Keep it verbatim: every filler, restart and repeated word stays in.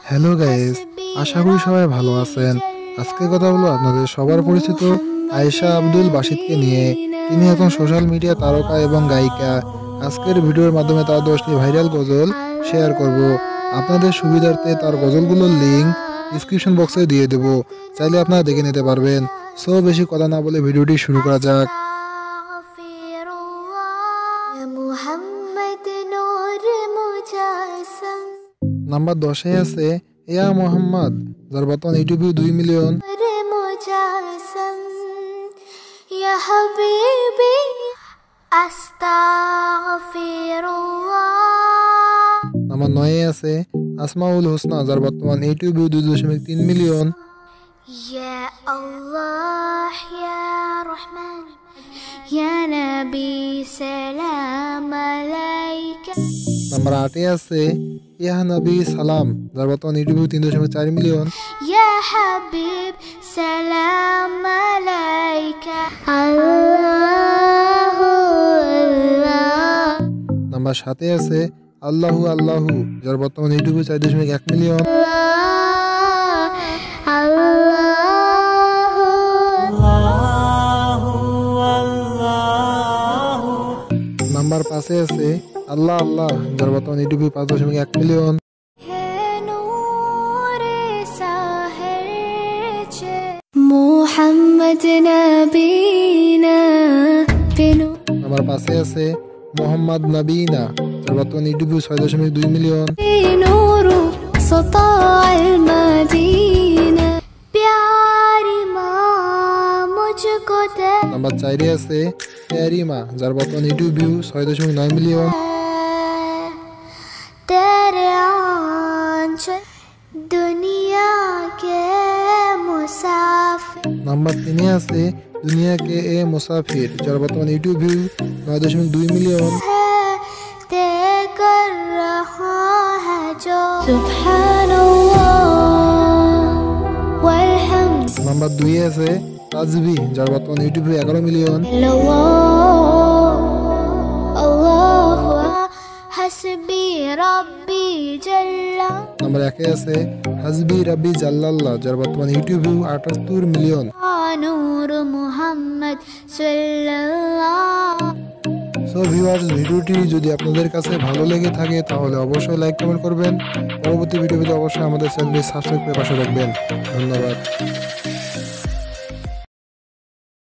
Hello guys, আশা করি সবাই ভালো আছেন। আজকে কথা বলবো আপনাদের সবার পরিচিত আয়েশা আব্দুল বাসিতকে নিয়ে। তিনি এখন সোশ্যাল মিডিয়া তারকা এবং গায়িকা। আজকের ভিডিওর মাধ্যমে তার দশটি ভাইরাল গজল শেয়ার করব। আপনাদের সুবিধার্থে তার গজলগুলোর লিঙ্ক ডিসক্রিপশন বক্সে দিয়ে দেব, চাইলে আপনারা দেখে নিতে পারবেন। সো বেশি কথা না বলে ভিডিওটি শুরু করা যাক। নাম্বার দশে আছে ইয়া মোহাম্মদ, যার বর্তমান ইউটিউবে দুই মিলিয়ন। নাম্বার নয়ে আছে আসমাউল হোসনা, যার বর্তমান ইউটিউবে দুই দশমিক তিন মিলিয়ন। يا الله يا رحمن يا نبي سلام عليك। নাম্বার আটে আছে ইয়া নবী সালাম, যার বর্তমান ইউটিউবে তিন দশমিক চার মিলিয়ন। يا حبيب سلام عليك الله الله। নাম্বার সাতে আছে আল্লাহু আল্লাহু, যার বর্তমান ইউটিউবে চার দশমিক এক মিলিয়ন। নাম্বার পাঁচে আছে আল্লাহ আল্লাহ, যার বর্তমান ইউটিউবে পাঁচ দশমিক এক মিলিয়ন। মোহাম্মদ নবীনা। নাম্বার পাঁচে আছে মোহাম্মদ নবীনা, যার বর্তমান ইউটিউবে ছয় দশমিক দুই মিলিয়ন। নাম্বার চারে আছে প্যারি মা, যার বর্তমান ইউটিউব ভিউ ছয় দশমিক নয় মিলিয়ন। নাম্বার তিনে আছে দুনিয়া কে এ মুসাফির, যার বর্তমান ইউটিউব ভিউ নয় দশমিক দুই মিলিয়ন। নাম্বার দুই আছে তাজবি, যার বর্তমান ইউটিউব ভিউ এগারো মিলিয়ন। নাম্বার একে আছে হাসবি রাব্বি জাল্লাল্লাহ, যার বর্তমান ইউটিউব ভিউ আটাত্তর মিলিয়ন। সো ভিউয়ার্স, ভিডিওটি যদি আপনাদের কাছে ভালো লেগে থাকে তাহলে অবশ্যই লাইক কমেন্ট করবেন। পরবর্তী ভিডিওতে অবশ্যই আমাদের চ্যানেলটি সাবস্ক্রাইব করে পাশে রাখবেন। ধন্যবাদ।